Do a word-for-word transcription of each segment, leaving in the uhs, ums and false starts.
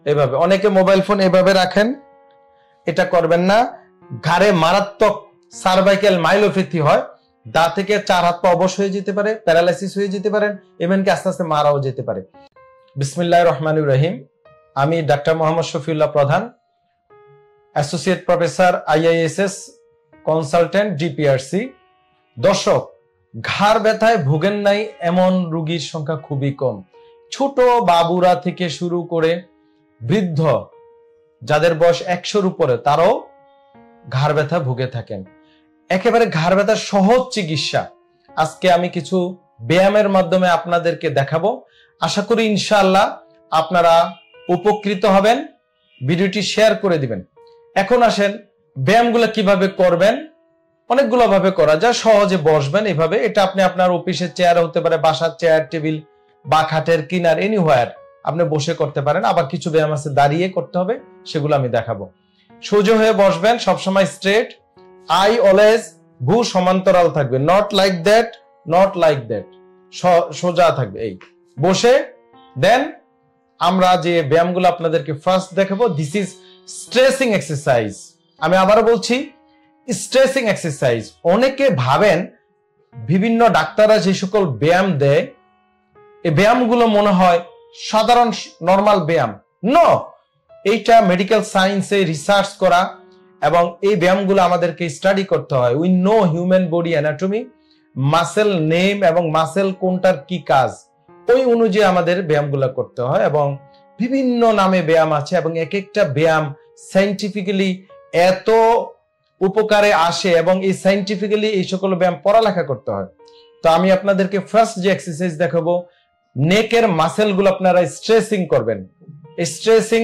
এভাবে অনেকে mobile phone এভাবে রাখেন, এটা করবেন না। ঘাড়ে মারাত্মক সার্ভাইকাল মাইলোপ্যাথি হয়, দা থেকে চার হাত পা অবশ হয়ে যেতে পারে, প্যারালাইসিস হয়ে যেতে পারেন, এমনকি আস্তে আস্তে মারাও যেতে পারে। বিসমিল্লাহির রহমানির রহিম। আমি ডাক্তার মোহাম্মদ শফিউল্লাহ প্রধান, associate professor IISS consultant DPRC. দর্শক, ঘাড় ব্যথায় ভোগেন নাই এমন রোগীর সংখ্যা খুবই কম। ছোট বাবুরা থেকে শুরু করে বৃদ্ধ যাদের বয়স একশোর উপরে তারাও ঘাড় ব্যথা ভুগে থাকেন। একেবারে ঘাড় ব্যথার সহজ চিকিৎসা আজকে আমি কিছু ব্যায়ামের মাধ্যমে আপনাদেরকে দেখাবো। আশা করি ইনশাআল্লাহ আপনারা উপকৃত হবেন। ভিডিওটি শেয়ার করে দিবেন। এখন আসেন ব্যায়ামগুলো কিভাবে করবেন। অনেকগুলো ভাবে করা যায়। সহজে বসবেন এভাবে, এটা আপনি আপনার অফিসের চেয়ার হতে পারে, বাসার চেয়ার টেবিল বা খাটের কিনার এনিহোয়ার আপনি বসে করতে পারেন। আবার কিছু ব্যায়াম আছে দাঁড়িয়ে করতে হবে, সেগুলো আমি দেখাবো। সোজা হয়ে বসবেন, সবসময় স্ট্রেট, আই অলওয়েজ, ভু সমান্তরাল থাকবে, not like that, not like that, সোজা থাকবে। এই বসে দেন আমরা যে ব্যায়ামগুলো আপনাদেরকে ফার্স্ট দেখাবো, দিস ইজ স্ট্রেসিং এক্সারসাইজ। আমি আবারও বলছি, স্ট্রেসিং এক্সারসাইজ। অনেকে ভাবেন বিভিন্ন ডাক্তাররা যে সকল ব্যায়াম দেয় এই ব্যায়ামগুলো মনে হয় সাধারণ নরমাল ব্যায়াম। নো, এইটা মেডিকেল সায়েন্সে রিসার্চ করা এবং এই ব্যায়ামগুলো আমাদেরকে স্টাডি করতে হয়। We know human body anatomy, muscle name এবং মাসেল কোনটার কি কাজ, ওই অনুযায়ী আমাদের ব্যায়ামগুলো করতে হয়। এবং বিভিন্ন নামে ব্যায়াম আছে এবং এক একটা ব্যায়াম সায়েন্টিফিক্যালি এত উপকারে আসে এবং এই সায়েন্টিফিক্যালি এই সকল ব্যায়াম পড়ালেখা করতে হয়। তো আমি আপনাদেরকে ফার্স্ট যে এক্সারসাইজ দেখাবো, নেকের মাসেলগুলো আপনারা স্ট্রেসিং করবেন। স্ট্রেসিং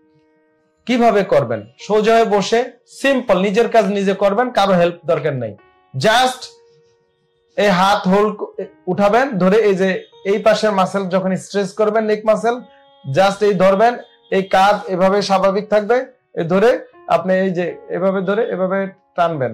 কিভাবে করবেন? সোজা হয়ে বসে সিম্পল নিজের কাজ নিজে করবেন, কারো হেল্প দরকার নাই। জাস্ট এই হাত হোল্ড উঠাবেন ধরে, এই যে এই পাশের মাসেল যখন স্ট্রেস করবেন, নেক মাসেল জাস্ট এই ধরবেন, এই কাঁধ এভাবে স্বাভাবিক থাকবে, এই ধরে আপনি এই যে এভাবে ধরে এভাবে টানবেন।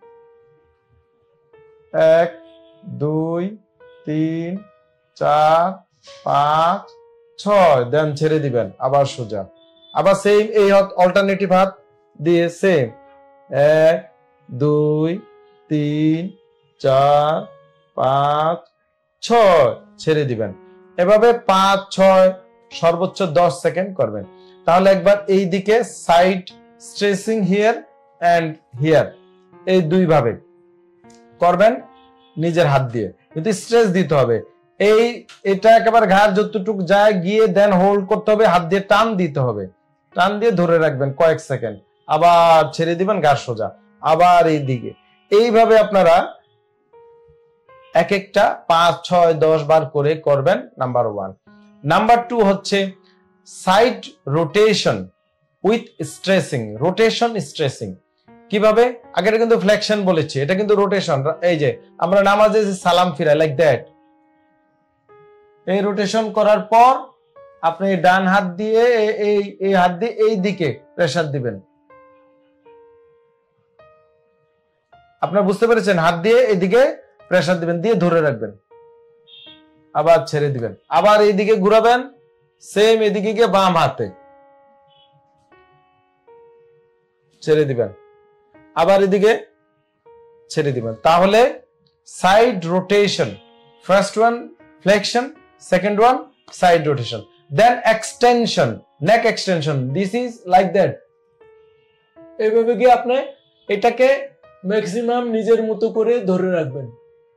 এক, দুই, তিন, চার, পাঁচ, ছয়, দেন ছেড়ে দিবেন, আবার সোজা। আবার সেম এই অল্টারনেটিভ হাত দিয়ে সেম, এক, দুই, তিন, চার, পাঁচ, ছয়, ছেড়ে দিবেন। এভাবে পাঁচ, ছয়, সর্বোচ্চ দশ সেকেন্ড করবেন। তাহলে একবার এই দিকে side stressing here and here, এই দুই ভাবে করবেন নিজের হাত দিয়ে, কিন্তু স্ট্রেস দিতে হবে। এই এটা একেবারে ঘাড় যতটুকু যায় গিয়ে দেন হোল্ড করতে হবে, হাত দিয়ে টান দিতে হবে, টান দিয়ে ধরে রাখবেন কয়েক সেকেন্ড, আবার ছেড়ে দিবেন, ঘাড় সোজা, আবার এই দিকে। এইভাবে আপনারা এক একটা পাঁচ, ছয়, দশ বার করে করবেন। Number one. নাম্বার টু হচ্ছে side rotation with stressing. Rotation stressing কিভাবে? আগে কিন্তু ফ্লেকশন বলেছি, এটা কিন্তু রোটেশন। এই যে আমরা নামাজে যে সালাম ফিরাই লাইক দ্যাট, এই রোটেশন করার পর আপনি ডান হাত দিয়ে এই এই হাত দিয়ে এই দিকে প্রেসার দিবেন। আপনারা বুঝতে পেরেছেন? হাত দিয়ে এইদিকে প্রেসার দিবেন, দিয়ে ধরে রাখবেন, আবার ছেড়ে দিবেন, আবার এইদিকে ঘুরাবেন, সেম এদিকে গিয়ে বাম হাতে ছেড়ে দিবেন, আবার এদিকে ছেড়ে দিবেন। তাহলে side rotation, first one flexion, second one side rotation, then extension, neck extension. This is like that. এইভাবে গিয়ে আপনি এটাকে ম্যাক্সিমাম নিজের মতো করে ধরে রাখবেন।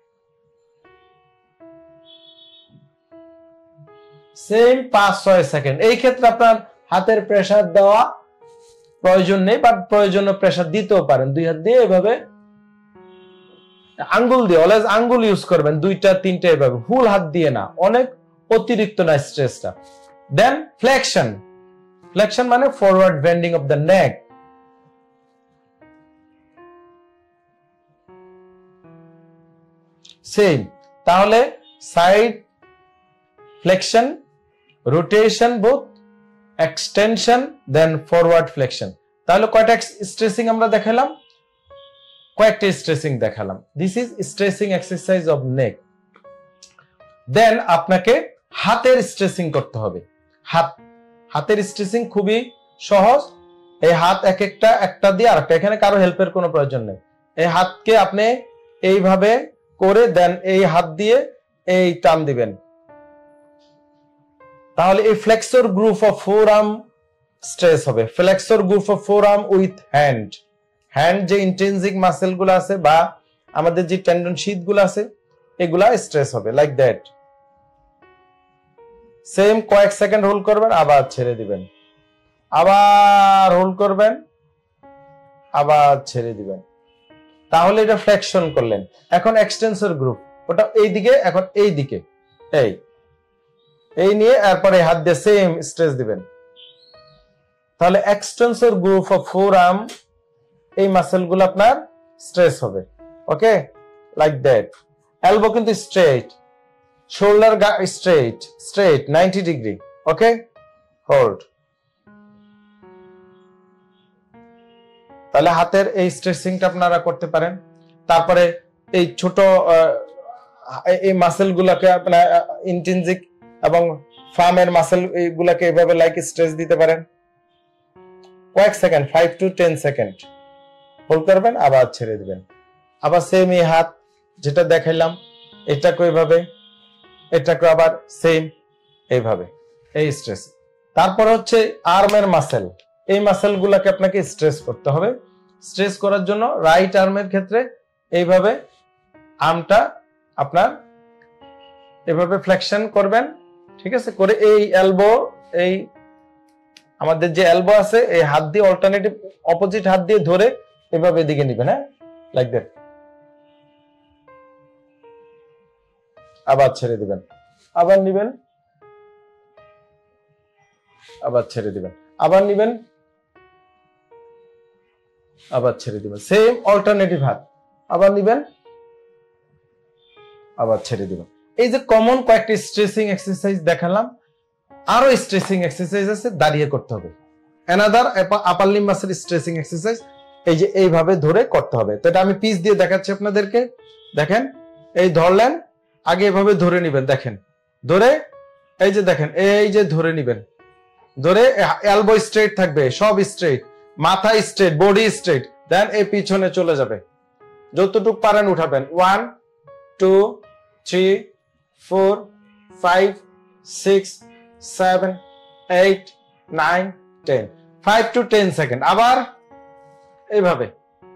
সেম পাঁচ ছয় সেকেন্ড। এই ক্ষেত্রে আপনার হাতের প্রেসার দেওয়া প্রয়োজন নেই, বাট প্রয়োজনে প্রেসার দিতেও পারেন। দুই হাত দিয়ে এভাবে, আঙ্গুল দিয়ে, অলওয়েজ আঙ্গুল ইউজ করবেন, দুইটা তিনটা এভাবে, ফুল হাত দিয়ে না, অনেক অতিরিক্ত না স্ট্রেসটা। Then flexion. ফ্লেকশন মানে forward bending of the neck. Same. তাহলে side flexion, rotation both, extension, then forward flexion. তাহলে কয়টা স্ট্রেসিং আমরা দেখালাম? কয়েকটা স্ট্রেসিং দেখালাম। This is stressing exercise of neck. Then আপনাকে হাতের স্ট্রেসিং করতে হবে। হাত হাতের স্ট্রেচিং খুবই সহজ। এই হাত এক একটা একটা দিয়ে আরেকটা, এখানে কারো হেল্পের কোনো প্রয়োজন নেই। এই হাতকে আপনি এইভাবে করে দেন, এই হাত দিয়ে এই টান দিবেন, তাহলে এই flexor group of forearm stress হবে। Flexor group of forearm with hand, hand যে ইন্ট্রিনসিক মাসেল গুলো আছে বা আমাদের যে টেন্ডন শীথ গুলো আছে এগুলা স্ট্রেস হবে, লাইক দ্যাট। সেম কয়েক সেকেন্ড হোল্ড করবেন, আবার ছেড়ে দিবেন, আবার হোল্ড করবেন, আবার ছেড়ে দিবেন, তাহলে এটা ফ্লেকশন করলেন। এখন এক্সটেন্সর গ্রুপ, ওটা এই দিকে, এখন এই দিকে, এই এই নিয়ে এরপরে হাত দিয়ে সেম স্ট্রেস দিবেন, তাহলে এক্সটেন্সর গ্রুপ অফ ফোরআর্ম এই মাসেল গুলো আপনার স্ট্রেস হবে। Okay, like that. এলবো কিন্তু straight, shoulder straight, straight ninety degree. Okay, hold. তাহলে হাতের এই স্ট্রেচিংটা আপনারা করতে পারেন। তারপরে এই ছোট এই মাসেল গুলাকে আপনার ইন্ট্রিনসিক এবং ফার্মের মাসেল এইগুলাকে এভাবে লাইক স্ট্রেচ দিতে পারেন কয়েক second, five to ten second hold করবেন, আবার ছেড়ে দিবেন। আবার সেম এই হাত যেটা দেখাইলাম এটাকে এইভাবে, এটাকে আবার সেম এইভাবে, এই স্ট্রেস। তারপর হচ্ছে আর্মের মাসেল, এই মাসেল গুলাকে আপনাকে স্ট্রেস করতে হবে। স্ট্রেস করার জন্য রাইট আর্মের ক্ষেত্রে এইভাবে আর্মটা আপনার এভাবে ফ্লেকশন করবেন, ঠিক আছে, করে এই এলবো, এই আমাদের যে এলবো আছে এই হাত দিয়ে অল্টারনেটিভ অপোজিট হাত দিয়ে ধরে এভাবে এদিকে নিবেন, হ্যাঁ, লাইক দ্যাট, আবার ছেড়ে দিবেন, আবার নিবেন, আবার ছেড়ে দিবেন, আবার নিবেন, আবার ছেড়ে দিবেন, সেম অল্টারনেটিভ হাত, আবার নিবেন, আবার ছেড়ে দিবেন। এই যে কমন কয়েকটি স্ট্রেচিং এক্সারসাইজ দেখালাম, আরো স্ট্রেচিং এক্সারসাইজ আছে, দাঁড়িয়ে করতে হবে। Another upper limb muscle stretching exercise, এই যে এইভাবে ধরে করতে হবে। তো এটা আমি পিস দিয়ে দেখাচ্ছি আপনাদেরকে। দেখেন, এই ধরলেন, আগে এভাবে ধরে নিবেন, দেখেন ধরে, এই যে দেখেন, এই যে ধরে নিবেন, ধরে এলবো স্ট্রেট থাকবে, সব স্ট্রেট, মাথা স্ট্রেট, বডি স্ট্রেট, দেন এই পিছনে চলে যাবে, যতটুকু পারেন উঠাবেন। One two three four five six seven eight nine ten, five to ten second. আবার এইভাবে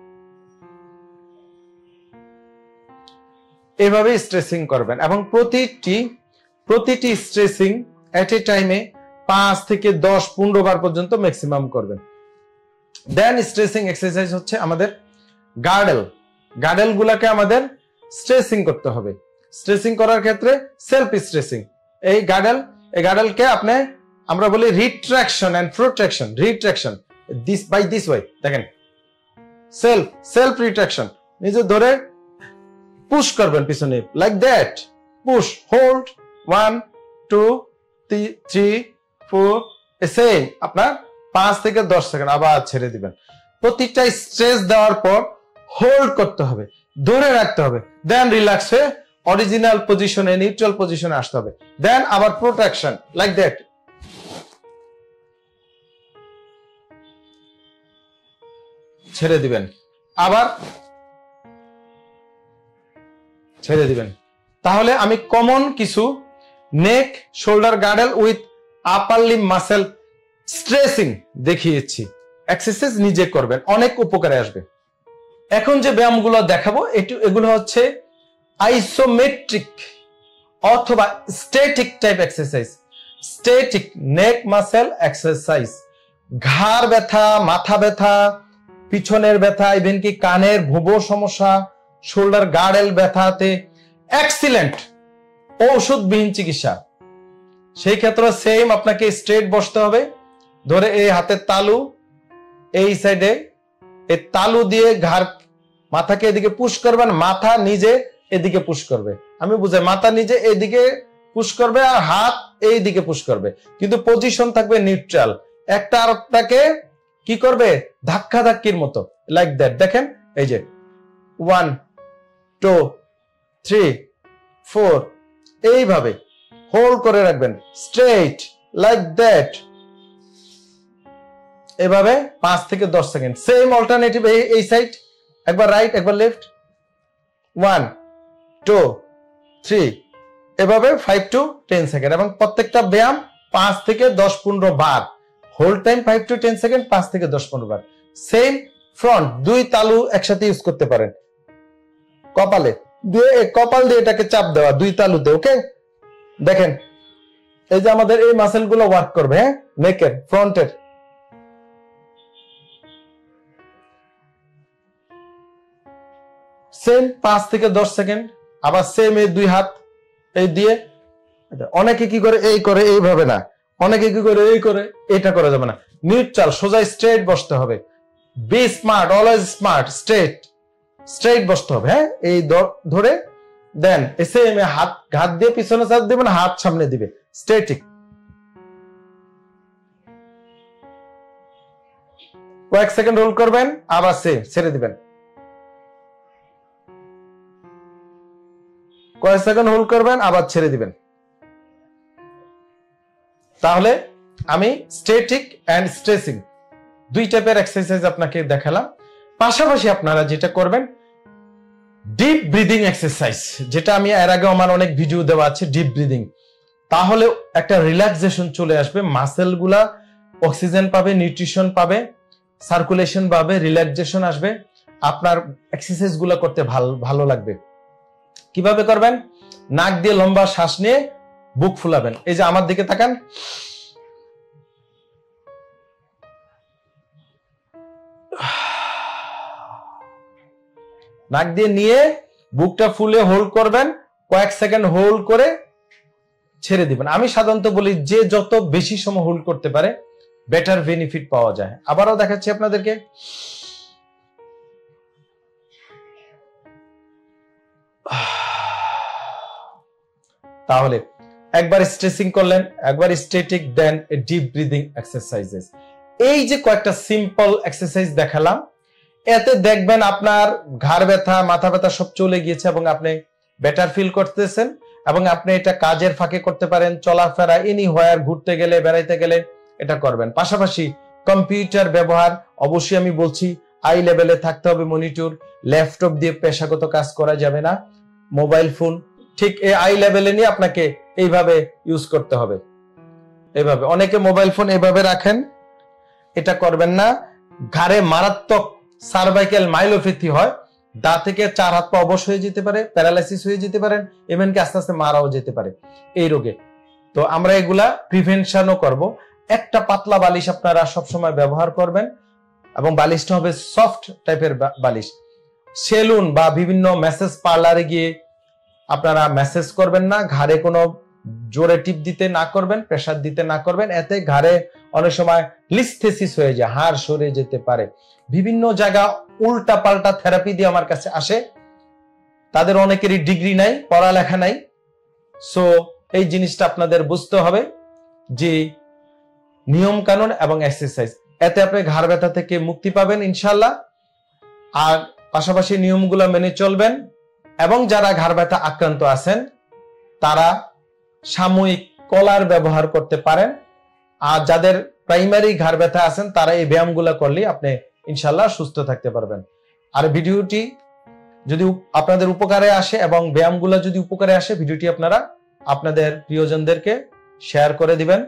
এভাবে স্ট্রেচিং করবেন এবং প্রতিটি প্রতিটি স্ট্রেচিং এট এ টাইমে পাঁচ থেকে দশ পনেরো বার পর্যন্ত ম্যাক্সিমাম করবেন। দেন স্ট্রেচিং এক্সারসাইজ হচ্ছে আমাদের গার্ডেল, গার্ডেল গুলাকে আমাদের স্ট্রেচিং করতে হবে। স্ট্রেচিং করার ক্ষেত্রে সেলফ স্ট্রেচিং, এই গার্ডেল, এই গার্ডেলকে আপনি আমরা বলি retraction and protraction. Retraction this by this way, দেখেন সেলফ সেলফ রিট্রাকশন, নিজে ধরে পুশ করবেন পিছনে, like that, push, hold, one two three four, same আপনার পাঁচ থেকে দশ সেকেন্ড, আবার ছেড়ে দিবেন। প্রত্যেকটা স্ট্রেস দেওয়ার পর হোল্ড করতে হবে, ধরে রাখতে হবে, দেন রিল্যাক্স হয়ে অরিজিনাল পজিশনে, নিউট্রাল পজিশনে আসতে হবে, দেন আবার প্রোটেকশন, লাইক দ্যাট, ছেড়ে দিবেন, আবার ছেড়ে দিবেন। তাহলে আমি কমন কিছু neck shoulder girdle with upper limb muscle stretching দেখিয়েছি। এক্সারসাইজ নিজে করবেন, অনেক উপকারে আসবে। এখন যে ব্যায়ামগুলো দেখাবো এগুলো হচ্ছে আইসোমেট্রিক অথবা static type exercise. Static neck muscle exercise, ঘাড় ব্যথা, মাথা ব্যথা, পিছনের ব্যথা, ইভেন কি কানের ভুবো সমস্যা, শোল্ডার গার্ডেল ব্যথাতে এক্সিলেন্ট ঔষধবিহীন চিকিৎসা। সেই ক্ষেত্রে সেম আপনাকে স্ট্রেট বসতে হবে, ধরে এই হাতের তালু এই সাইডে, এই তালু দিয়ে ঘাড় মাথাকে এদিকে পুশ করবেন, মাথা নিজে এদিকে পুশ করবে, আমি বুঝাই, মাথা নিজে এদিকে পুশ করবে আর হাত এই দিকে পুশ করবে, কিন্তু পজিশন থাকবে নিউট্রাল। একটা আরেকটাকে কি করবে, ধাক্কা ধাক্কির মতো, লাইক দ্যাট। দেখেন এই যে ওয়ান টু থ্রি ফোর, এইভাবে হোল্ড করে রাখবেন স্ট্রেট, লাইক দ্যাট, এভাবে পাঁচ থেকে দশ সেকেন্ড। সেম অল্টারনেটিভ এই সাইড, একবার রাইট একবার লেফট, ওয়ান টু থ্রি, এভাবে ফাইভ টু টেন সেকেন্ড। এবং প্রত্যেকটা ব্যায়াম পাঁচ থেকে দশ পনেরো বার, whole time five to ten second, পাঁচ থেকে দশ পনেরো বার। সেম ফ্রন্ট, দুই তালু একসাথে ইউজ করতে পারেন, কপালে দিয়ে কপাল দিয়ে এটাকে চাপ দেওয়া দুই তালুতে। ওকে, দেখেন এই যে আমাদের এই মাসেল গুলো ওয়ার্ক করবে, হ্যাঁ, নেকের ফ্রন্টের। সেম পাঁচ থেকে দশ সেকেন্ড। আবার সেম এই দুই হাত এই দিয়ে, অনেকে কি করে এই করে, এইভাবে না, অনেকে কি করে এই করে, এটা করা যাবে না। নিউট্রাল সোজা স্ট্রেট বসতে হবে। Be smart, always smart, straight straight বসতে হবে, হ্যাঁ, এই ধরে দেন এসে হাত হাত দিয়ে পিছনে চাপ দিবেন, হাত সামনে দিবে, স্ট্রেটিক। কয়েক সেকেন্ড হোল্ড করবেন, আবার সেম ছেড়ে দিবেন, কয়েক সেকেন্ড হোল্ড করবেন, আবার ছেড়ে দিবেন। তাহলে আমি স্ট্যাটিক এন্ড স্ট্রেচিং দুই টাইপের এক্সারসাইজ আপনাকে দেখালাম। পাশাপাশি আপনারা যেটা করবেন, ডিপ ব্রিদিং এক্সারসাইজ, যেটা আমি এর আগে আমার অনেক ভিডিও দেওয়া আছে, ডিপ ব্রিদিং। তাহলে একটা রিল্যাক্সেশন চলে আসবে, মাসেল গুলা অক্সিজেন পাবে, নিউট্রিশন পাবে, সার্কুলেশন পাবে, রিল্যাক্সেশন আসবে, আপনার এক্সারসাইজ গুলা করতে ভালো ভালো লাগবে। কিভাবে করবেন? নাক দিয়ে লম্বা শ্বাস নিয়ে বুক ফুলাবেন। এই যে আমার দিকে তাকান, নাক দিয়ে নিয়ে বুকটা ফুলে হোল্ড করবেন, কয়েক সেকেন্ড হোল্ড করে ছেড়ে দিবেন। আমি সাধারণত বলি যে যত বেশি সময় হোল্ড করতে পারে বেটার বেনিফিট পাওয়া যায়। আবারও দেখাচ্ছি আপনাদেরকে, তাহলে একবার স্ট্রেচিং করলেন, একবার static, then deep breathing exercises. এই যে কয়েকটা সিম্পল এক্সারসাইজ দেখালাম, এতে দেখবেন আপনার ঘাড় ব্যথা, মাথা ব্যথা সব চলে গিয়েছে এবং আপনি বেটার ফিল করতেছেন। এবং আপনি এটা কাজের ফাঁকে করতে পারেন, চলাফেরা, এনি হোয়ার, ঘুরতে গেলে, বেড়াইতে গেলে এটা করবেন। পাশাপাশি কম্পিউটার ব্যবহার অবশ্যই আমি বলছি আই লেভেলে থাকতে হবে, মনিটর, ল্যাপটপ দিয়ে পেশাগত কাজ করা যাবে না, মোবাইল ফোন ঠিক এই আই লেভেলে নিয়ে আপনাকে এইভাবে ইউজ করতে হবে। এইভাবে অনেকে মোবাইল ফোন এভাবে রাখেন, এটা করবেন না। ঘাড়ে মারাত্মক সার্ভাইকাল মাইলোপ্যাথি হয়, দা থেকে চার হাত পা অবশ হয়ে যেতে পারে, প্যারালাইসিস হয়ে যেতে পারেন, এমনকি আস্তে আস্তে মারাও যেতে পারে এই রোগে। তো আমরা এগুলা প্রিভেনশনও করব। একটা পাতলা বালিশ আপনারা সবসময় ব্যবহার করবেন এবং বালিশটা হবে সফট টাইপের বালিশ। সেলুন বা বিভিন্ন ম্যাসেজ পার্লারে গিয়ে আপনারা ম্যাসেজ করবেন না, ঘাড়ে কোনো জোরে টিপ দিতে না করবেন, প্রেসার দিতে না করবেন, এতে ঘাড়ে অনেক সময় লিস্থেসিস হয়ে যায়, হাড় সরে যেতে পারে। বিভিন্ন জায়গা উল্টা পাল্টা থেরাপি দিয়ে আমার কাছে আসে, তাদের অনেকেরই ডিগ্রি নাই, পড়ালেখা নাই। সো এই জিনিসটা আপনাদের বুঝতে হবে যে নিয়ম কানুন এবং এক্সারসাইজ, এতে আপনি ঘাড় ব্যথা থেকে মুক্তি পাবেন ইনশাআল্লাহ। আর পাশাপাশি নিয়মগুলো মেনে চলবেন। এবং যারা ঘাড় ব্যথা আক্রান্ত আছেন তারা সাময়িক কলার ব্যবহার করতে পারেন। আর যাদের প্রাইমারি ঘাড় ব্যথা আছেন তারা এই ব্যায়ামগুলো করলে আপনি ইনশাআল্লাহ সুস্থ থাকতে পারবেন। আর ভিডিওটি যদি আপনাদের উপকারে আসে এবং ব্যায়ামগুলো যদি উপকারে আসে, ভিডিওটি আপনারা আপনাদের প্রিয়জনদেরকে শেয়ার করে দিবেন।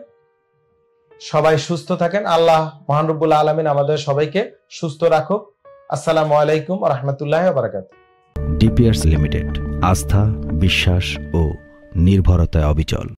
সবাই সুস্থ থাকেন। আল্লাহ মহান রব্বুল আলামিন আমাদের সবাইকে সুস্থ রাখুক। আসসালামু আলাইকুম ওয়া রাহমাতুল্লাহি ওয়া বারাকাতুহু। ডিপিআরস লিমিটেড, আস্থা, বিশ্বাস ও নির্ভরতায় অবিচল।